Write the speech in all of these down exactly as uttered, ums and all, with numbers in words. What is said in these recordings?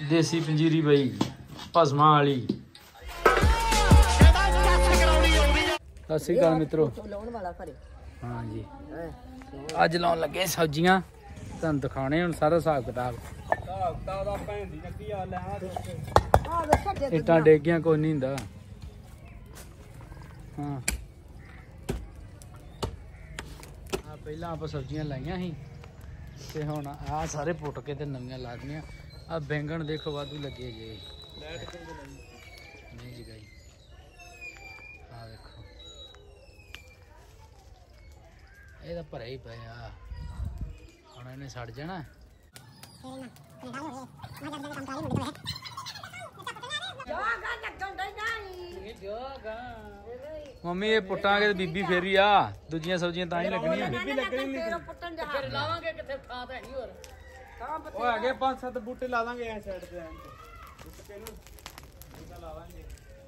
देसी पंजीरी बई भस्मा वाली। सत श्री अकाल मित्रों। हाँ जी अज लाउन लगे सब्जियां तुहानू दिखाने हुण सारा हिसाब किताब। इट्टां डेगियां कोई नहीं हुंदा। हाँ पहला आप सब्जियां लाइया ही ते हुण आ सारे पुट के ते नवीं ला दियां। आ बैंगन देखो वाधू लगे जे नहीं जगाई। आ देखो ये तो भरे ही पे आ हुण इन्हें सड़ जाना। मम्मी ये पुट्टां के बीबी फेरी आ दूजियां सब्जियां तां ही लगनियां। ओ आगे पांच सात बूटे ला दांगे इस साइड पे बूटे नु बूटा ला दांगे।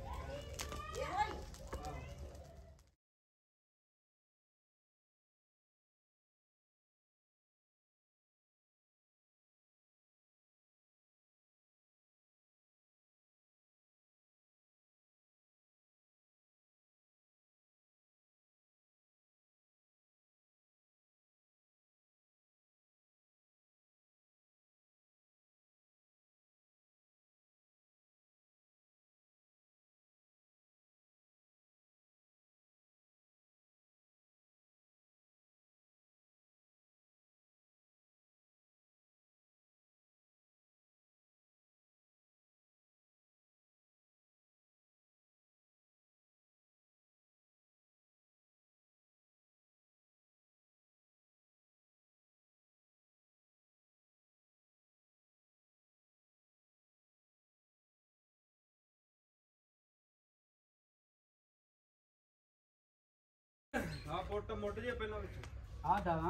हाँ पुट मुट जे पहला आ दादा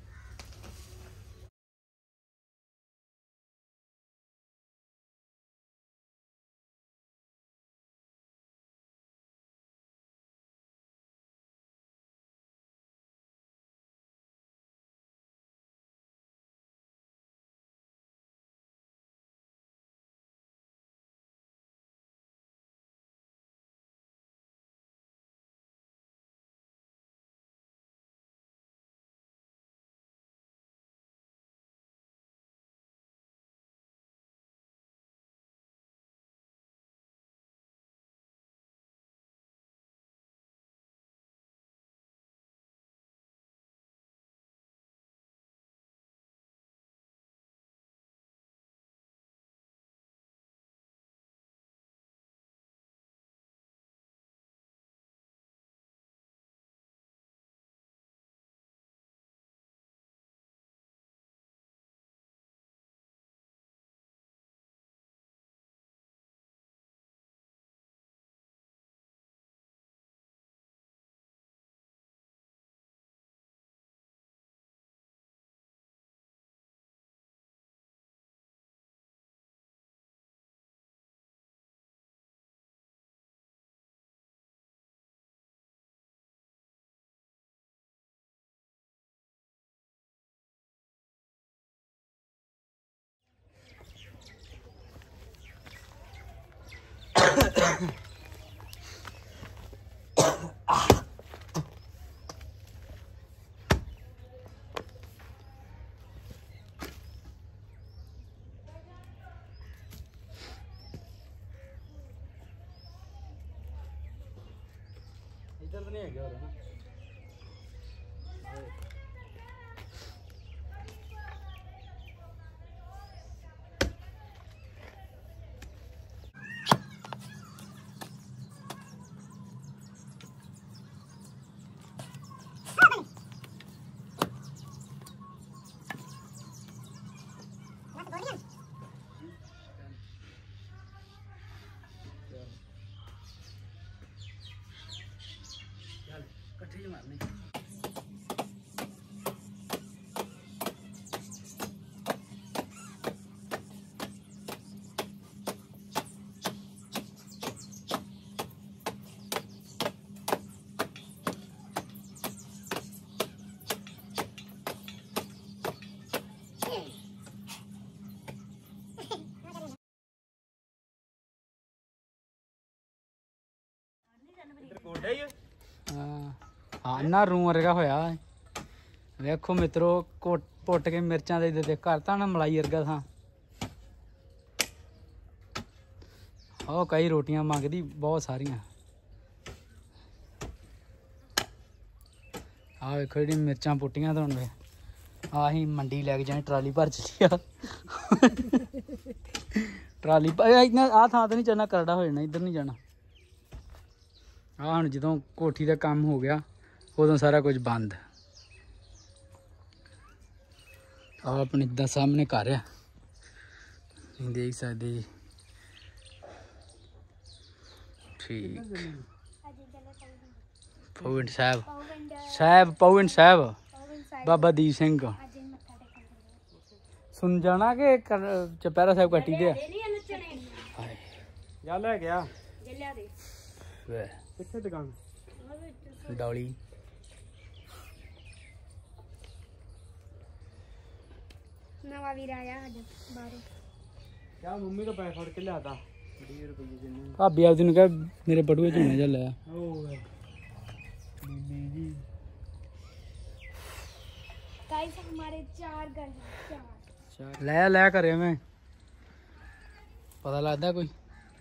इधर तो नहीं है क्या और है ना। ਹਾਂ ਨਾ ਰੂ ਵਰਗਾ ਹੋਇਆ। ਵੇਖੋ ਮਿੱਤਰੋ ਕੋਟ ਪੁੱਟ ਕੇ ਮਿਰਚਾਂ ਦੇ ਦੇ ਕਰਤਾ ਨਾ ਮਲਾਈ ਵਰਗਾ ਥਾਂ। ਉਹ ਕਈ ਰੋਟੀਆਂ ਮੰਗਦੀ ਬਹੁਤ ਸਾਰੀਆਂ। ਆਹ ਵੇਖੋ ਜਿਹੜੀ ਮਿਰਚਾਂ ਪੁੱਟੀਆਂ ਤਾਂ ਹੁਣ ਵੇ ਆਹੀ ਮੰਡੀ ਲੈ ਕੇ ਜਾਣੀ ਟਰਾਲੀ ਭਰ ਚਲੀ ਆ। ਟਰਾਲੀ ਆਹ ਥਾਂ ਤੇ ਨਹੀਂ ਚੜਨਾ ਕਰੜਾ ਹੋ ਜਾਣਾ ਇੱਧਰ ਨਹੀਂ ਜਾਣਾ। ਆਹ ਹੁਣ ਜਦੋਂ ਕੋਠੀ ਦਾ ਕੰਮ ਹੋ ਗਿਆ ਉਦੋਂ ਸਾਰਾ ਕੁਝ ਬੰਦ। ਆਹ ਆਪਣੇ ਇੱਦਾਂ ਸਾਹਮਣੇ ਘਰ ਆ ਤੁਸੀਂ ਦੇਖ ਸਕਦੇ ਜੀ। ਠੀਕ ਪਵਨ ਸਾਹਿਬ ਸਾਹਿਬ ਪਵਨ ਸਾਹਿਬ ਬਾਬਾ ਦੀਪ ਸਿੰਘ ਸੁਣ ਜਾਣਾ ਕਿ ਚੁਪਹਿਰਾ ਸਾਹਿਬ ਕੱਟੀ ਦੇ ਆ ਲੈ ਗਿਆ ਕਿੱਥੇ ਦੁਕਾਨ ਡੌਲੀ। ਨਵਾਂ ਵੀਰ ਆਇਆ ਅੱਜ ਬਾਹਰੋਂ। ਕਿਆ ਮੰਮੀ ਤੋਂ ਪੈਸੇ ਫੜ ਕੇ ਲਿਆਦਾ ਵੀਹ ਰੁਪਏ ਜਿੰਨੇ। ਭਾਬੀ ਆਪਦੀ ਨੂੰ ਕਹਿ ਮੇਰੇ ਬਟੂਏ ਝੋਨੇ ਜਾ ਲੈ। ਉਹ ਬੀਬੀ ਜੀ गाइस हमारे चार घर चार ਲੈ ਲੈ ਕਰੇ ਮੈਂ ਪਤਾ ਲੱਗਦਾ ਕੋਈ।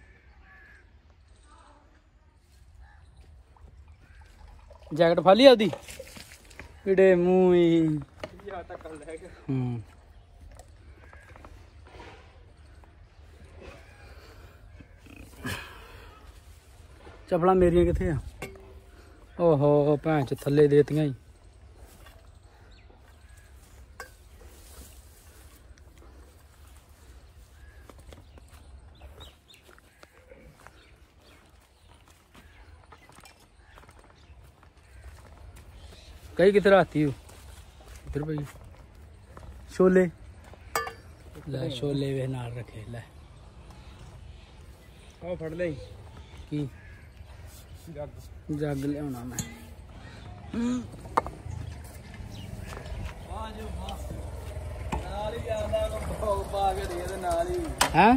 ਜੈਕਟ ਫਾਲੀ ਆਪਦੀ ਕਿਹੜੇ ਮੂੰਹ ਹੀ ਯਾ ਤੱਕ ਲੈ ਗਿਆ। ਹੂੰ ਚੱਪਲਾਂ ਮੇਰੀਆਂ ਕਿੱਥੇ ਆ? ਓਹੋ ਭੈਣ ਚ ਥੱਲੇ ਦੇਤੀਆਂ ਹੀ। कई कितने आती हो इधर भाई छोले ले छोले वे नाल रखे ले आ फड़ ले की जग जग लियाना मैं हैं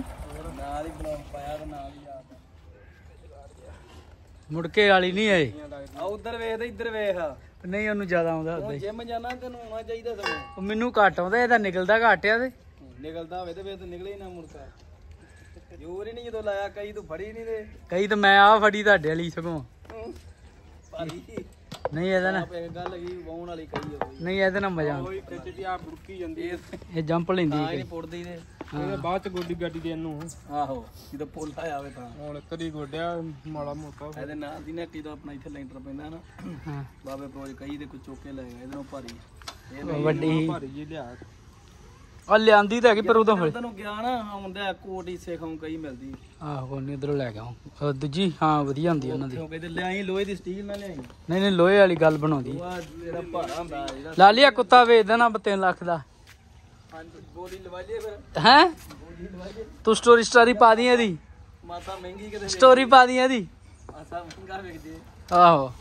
मुड़के वाली नहीं आई उधर वेख इधर वेख नहीं ਉਹਨੂੰ ਜ਼ਿਆਦਾ ਆਉਂਦਾ ਹੁੰਦਾ ਜਿਮ ਜਾਣਾ ਤੈਨੂੰ ਆਉਣਾ ਚਾਹੀਦਾ ਸਗੋਂ। ਮੈਨੂੰ ਘੱਟ ਆਉਂਦਾ ਇਹਦਾ ਨਿਕਲਦਾ ਘੱਟ ਆ ਤੇ ਨਿਕਲਦਾ ਹੋਵੇ ਤੇ ਫੇਰ ਤੂੰ ਨਿਕਲੇ ਹੀ ਨਾ ਮੁੜਕਾ ਜ਼ੋਰ ਹੀ ਨਹੀਂ ਜਦੋਂ ਲਾਇਆ ਕਈ ਤੂੰ ਫੜੀ ਨਹੀਂ ਦੇ ਕਈ ਤਾਂ ਮੈਂ ਆ ਫੜੀ ਤੁਹਾਡੇ ਵਾਲੀ ਸਗੋਂ ਭਾਰੀ ਨਹੀਂ ਇਹਦਾ ਨਾ ਆਪੇ ਗੱਲ ਹੈਗੀ ਵਾਉਣ ਵਾਲੀ ਕਈ ਹੋਈ ਨਹੀਂ ਇਹਦੇ ਨਾਲ ਮਜ਼ਾ ਓਏ ਟਿੱਚ ਜੀ ਆ ਬੁੜਕੀ ਜਾਂਦੀ ਏ ਇਹ ਜੰਪ ਲੈਂਦੀ ਤਾਂ ਹੈ ਹੀ ਨਹੀਂ ਪੁੱਟਦੀ ਨੇ ਹਾਂ ਬਾਅਦ ਚ ਗੋਡੀ ਗਾਡੀ ਦੇ ਇਹਨੂੰ ਆਹੋ ਜਦੋਂ ਪੁੱਲ ਆਵੇ ਤਾਂ ਹੁਣ ਕਦੀ ਗੋਡਿਆ ਮਾੜਾ ਮੋਟਾ ਇਹਦੇ ਨਾਲ ਦੀ ਨੇਟੀ ਤੋਂ ਆਪਣਾ ਇੱਥੇ ਲੈਂਟਰ ਪੈਂਦਾ ਨਾ ਹਾਂ ਬਾਬੇ ਪ੍ਰੋਜ ਕਈ ਦੇ ਕੋਈ ਚੋਕੇ ਲੈ ਗਏ ਇਹਦੇ ਨਾਲ ਭਾਰੀ ਇਹ ਵੱਡੀ ਭਾਰੀ ਜੀ ਲਿਆ ਆ ਲਿਆਂਦੀ ਤਾਂ ਹੈਗੀ ਪਰ ਉਦੋਂ ਫਿਰ ਤੈਨੂੰ ਗਿਆ ਨਾ ਆਉਂਦਾ ਕੋਟ ਹੀ ਸੇਖੋਂ ਕਈ ਮਿਲਦੀ ਆਹੋ ਕੋਈ ਨਹੀਂ ਇਧਰੋਂ ਲੈ ਕੇ ਆਉਂ ਦੂਜੀ ਹਾਂ ਵਧੀਆ ਹੁੰਦੀ ਉਹਨਾਂ ਦੀ ਕਿਉਂ ਕਹਿੰਦੇ ਲਿਆਈ ਲੋਹੇ ਦੀ ਸਟੀਲ ਨਾਲ ਲਿਆਈ ਨਹੀਂ ਨਹੀਂ ਲੋਹੇ ਵਾਲੀ ਗੱਲ ਬਣਾਉਂਦੀ ਉਹ ਜਿਹੜਾ ਭਾਰਾ ਹੁੰਦਾ ਜਿਹੜਾ ਲਾਲੀਆ ਕੁੱਤਾ ਵੇਚ ਦੇਣਾ ਤਿੰਨ ਲੱਖ ਦਾ ਬੋਲੀ ਲਵਾ ਲਈਏ ਫਿਰ ਹੈ ਬੋਲੀ ਲਵਾ ਲਈਏ ਤੂੰ ਸਟੋਰੀ ਸਟੋਰੀ ਪਾ ਦੀ ਇਹਦੀ ਮਾਤਾ ਮਹਿੰਗੀ ਕਿਤੇ ਸਟੋਰੀ ਪਾ ਦੀ ਇਹਦੀ ਆਸਾ ਮਹਿੰਗਾ ਵੇਚਦੇ ਆਹੋ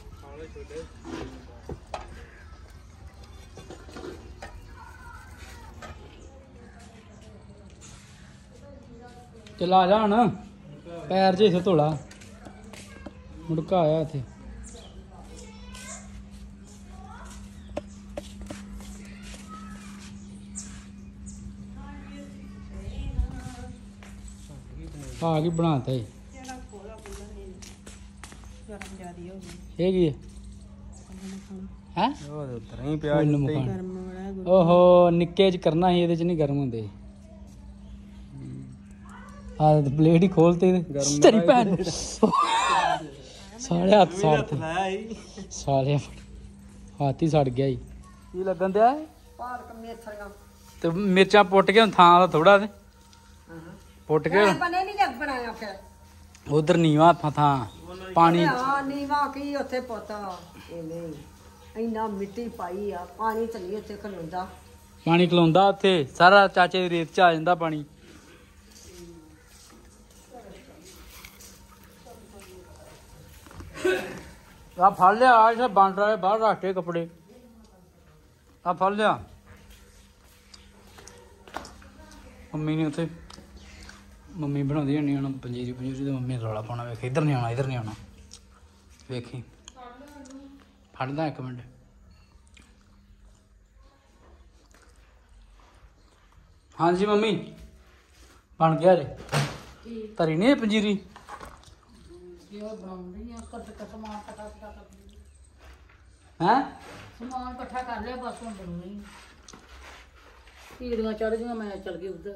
ਚਲਾ ਜਾ ਹੁਣ ਪੈਰ ਜੇ ਇਥੇ ਧੋਲਾ ਮੁੜਕਾ ਆਇਆ ਇੱਥੇ ਆ ਕੀ ਬਣਾਤਾ ਇਹ ਇਹ ਕੀ ਹੈ ਉਹ ਉਤਰ ਹੀ ਪਿਆ ਓਹੋ ਨਿੱਕੇ ਚ ਕਰਨਾ ਸੀ ਇਹਦੇ ਚ ਨਹੀਂ ਗਰਮ ਹੁੰਦੇ ਆ ਬਲੇਡ ਹੀ ਖੋਲਤੇ ਤੇਰੀ ਭੈਣ ਸਾਲੇ ਹੱਥ ਸਾੜਤੇ ਸਾਲੇ ਹੱਥ ਹੀ ਸੜ ਗਿਆ ਜੀ ਕੀ ਲੱਗਣ ਦਿਆ ਪਾਲਕ ਮੇਥਰੀਆਂ ਤੇ ਮਿਰਚਾਂ ਪੁੱਟ ਕੇ ਥਾਂ ਦਾ ਥੋੜਾ ਤੇ ਪੁੱਟ ਕੇ ਬਣੇ ਨਹੀਂ ਜਗ ਬਣਾਇਆ ਫਿਰ ਉਧਰ ਨੀਵਾ ਥਾਂ ਪਾਣੀ ਹਾਂ ਨੀਵਾ ਕੀ ਉੱਥੇ ਪੁੱਤ ਐਵੇਂ ਇੰਨਾ ਮਿੱਟੀ ਪਾਈ ਆ ਪਾਣੀ ਤਾਂ ਨਹੀਂ ਉੱਥੇ ਖਲੋਂਦਾ ਪਾਣੀ ਖਲੋਂਦਾ ਉੱਥੇ ਸਾਰਾ ਚਾਚੇ ਦੀ ਰੇਤ ਚ ਆ ਜਾਂਦਾ ਪਾਣੀ ਆ ਫੜ ਲਿਆ ਆ ਜਿਹੜਾ ਬਣ ਰਿਹਾ ਬਾਹਰ ਰੱਖ ਕੇ ਕੱਪੜੇ ਆ ਫੜ ਲਿਆ ਮੰਮੀ ਨੇ ਉੱਥੇ ਮੰਮੀ ਬਣਾਉਂਦੀ ਹੋਣੀ ਹੁਣ ਪੰਜੀਰੀ ਪੰਜੀਰੀ ਤੇ ਮੰਮੀ ਨੇ ਰੌਲਾ ਪਾਉਣਾ ਵੇਖ ਇੱਧਰ ਨਹੀਂ ਆਉਣਾ ਇੱਧਰ ਨਹੀਂ ਆਉਣਾ ਵੇਖੀ ਖੜਦਾ ਇੱਕ ਮਿੰਟ। ਹਾਂਜੀ ਮੰਮੀ ਬਣ ਗਿਆ ਜੀ। ਧਰੀ ਨਹੀਂ ਪੰਜੀਰੀ ਹੈ ਸਮਾਨ ਇਕੱਠਾ ਕਰ ਲਿਆ ਬਸ ਹੁਣ ਬਣਾਉਣੀ ਕੀੜੀਆਂ ਚੜ ਗਈਆਂ ਮੈਂ ਚੱਲ ਗਈ ਉਧਰ।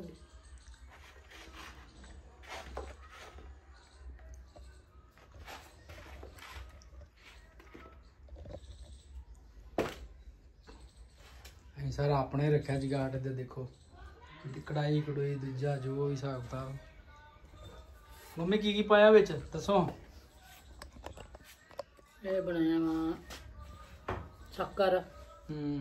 ਅਸੀਂ ਸਰ ਆਪਣੇ ਰੱਖਿਆ ਜਗਾਟ ਤੇ ਦੇਖੋ ਕੜਾਈ ਕੜੋਈ ਦੂਜਾ ਜੋ ਵੀ ਹਿਸਾਬ ਕਿਤਾਬ। ਮੰਮੀ ਕੀ ਕੀ ਪਾਇਆ ਵਿੱਚ ਦੱਸੋ। ਇਹ ਬਣਾਇਆ ਵਾ ਸ਼ੱਕਰ, ਹੂੰ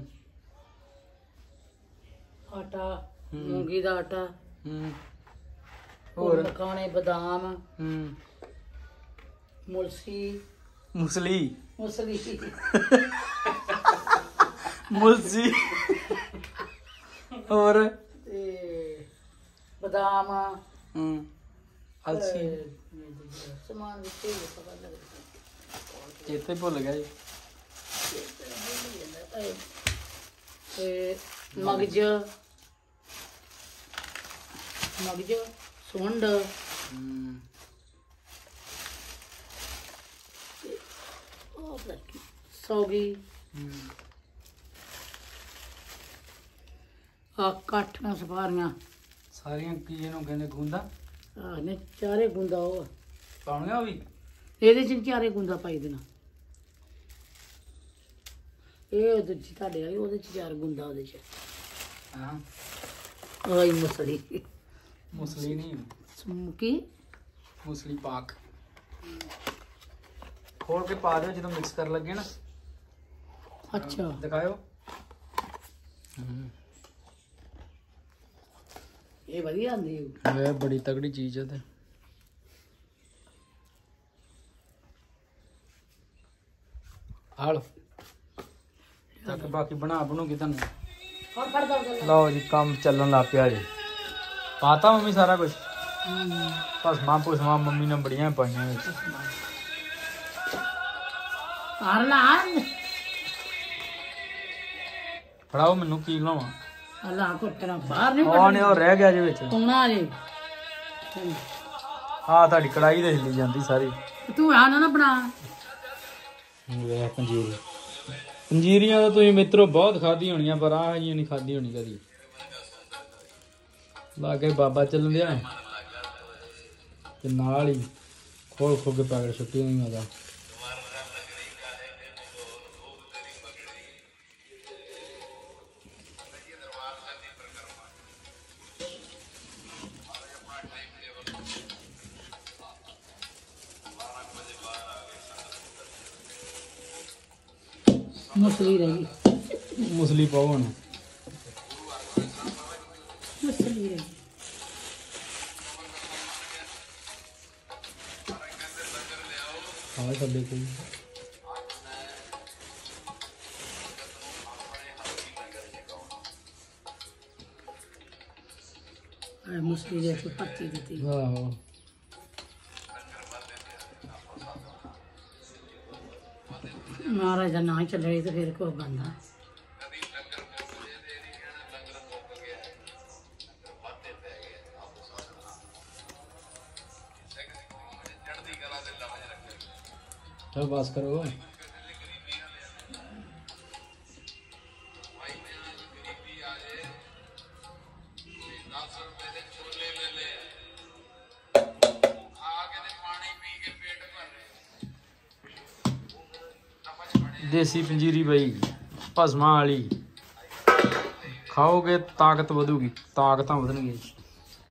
ਆਟਾ, ਮੂੰਗੀ ਦਾ ਆਟਾ, ਹੂੰ ਹੋਰ ਹੋਰ ਮਖਾਣੇ, ਬਦਾਮ, ਹੂੰ ਮੁਲਸੀ ਮੁਸਲੀ ਮੁਸਲੀ ਮੁਲਸੀ ਹੋਰ ਤੇ ਬਦਾਮ, ਹੂੰ ਅਲਸੀ ਤੇ ਸਮਾਨ ਵਿੱਚ ਹੀ ਪਤਾ ਲੱਗਦਾ ਚੇਤੇ ਭੁੱਲ ਗਿਆ ਜੀ। ਤੇ ਮਗਜ ਮਗਜ ਸੁੰਡ, ਹੂੰ ਸੌਗੀ, ਹੂੰ ਆ ਕਾਠੀਆਂ ਸਫਾਰੀਆਂ ਸਾਰੀਆਂ ਕੀ ਇਹਨੂੰ ਕਹਿੰਦੇ ਗੁੰਦਾ ਆ ਨੇ ਚਾਰੇ ਗੁੰਦਾ ਉਹ ਪਾਉਣੀਆਂ ਉਹ ਵੀ। ਇਹਦੇ ਚ ਚਾਰੇ ਗੁੰਦਾ ਪਾਈ ਦੇਣਾ। ਇਹ ਉਹਦੇ ਚ ਤੁਹਾਡੇ ਆਈ ਉਹਦੇ ਚ ਚਾਰ ਗੁੰਦਾ ਉਹਦੇ ਚ ਹਾਂ ਆਈ ਮੁਸਲੀ ਮੁਸਲੀ ਨਹੀਂ ਸਮਕੀ ਮੁਸਲੀ ਪਾਕ ਖੋਲ ਕੇ ਪਾ ਦਿਓ ਜਦੋਂ ਮਿਕਸ ਕਰਨ ਲੱਗੇ ਨਾ। ਅੱਛਾ ਦਿਖਾਓ। ਹੂੰ ਇਹ ਵਧੀਆ ਆਂਦੀ ਇਹ ਬੜੀ ਤਗੜੀ ਚੀਜ਼ ਹੈ ਤੇ ਆਲੋ ਤੱਕ ਬਾਕੀ ਬਣਾ ਬਣੂਗੀ ਤੁਹਾਨੂੰ। ਹੋਰ ਫੜ ਦੋ ਗੱਲ ਲਓ ਜੀ ਕੰਮ ਚੱਲਣ ਲੱਗ ਪਿਆ ਜੀ। ਪਾਤਾ ਮੰਮੀ ਸਾਰਾ ਕੁਝ ਭਸਮਾਂ ਭੁਸਮਾਂ ਮੰਮੀ ਨੇ ਬੜੀਆਂ ਪਾਈਆਂ ਵਿੱਚ। ਕਰ ਲਾ ਫੜਾਓ ਮੈਨੂੰ ਕੀ ਲਾਵਾਂ। ਅੱਲਾ ਕੋਟਣਾ ਬਾਹਰ ਨਹੀਂ ਉਹ ਨੇ ਉਹ ਰਹਿ ਗਿਆ ਜੀ ਵਿੱਚ। ਪਾਉਣਾ ਜੇ ਆਹ ਤੁਹਾਡੀ ਕੜਾਈ ਦੇ ਹਿੱਲੀ ਜਾਂਦੀ ਸਾਰੀ। ਤੂੰ ਆ ਨਾ ਨਾ ਬਣਾ ਵੇਖ ਪੰਜੀਰੀ ਪੰਜੀਰੀਆਂ ਤਾਂ ਤੁਸੀਂ ਮਿੱਤਰੋ ਬਹੁਤ ਖਾਧੀ ਹੋਣੀਆਂ ਪਰ ਆਹ ਜੀਆਂ ਨਹੀਂ ਖਾਧੀ ਹੋਣੀ ਕਦੀ। ਲਾ ਕੇ ਬਾਬਾ ਚੱਲਣ ਦਿਆ ਤੇ ਨਾਲ ਹੀ ਖੋਲ ਖੋ ਕੇ ਪੈਕਟ ਛੁੱਟੀ ਨਹੀਂ ਆਦਾ। ਮੁਸਲੀ ਰਹੀ ਮੁਸਲੀ ਪਾਓ ਹੁਣ। ਮੁਸਲੀ ਰਹੀ ਹਾਂ ਸਭੇ ਕੋਈ ਆ ਮੁਸਲੀ ਦੇ ਕੇ ਪੱਤੀ ਦਿੱਤੀ। ਆਹੋ ਮਹਾਰਾਜ ਦਾ ਨਾਂ ਚੱਲੇ ਤੇ ਫਿਰ ਕੋਈ ਬੰਦਾ ਚਲ ਬਸ ਕਰੋ। ਦੇਸੀ ਪੰਜੀਰੀ ਬਈ ਭਸਮਾਂ ਵਾਲੀ ਖਾਓਗੇ ਤਾਕਤ ਵਧੂਗੀ, ਤਾਕਤਾਂ ਵਧਣਗੀਆਂ।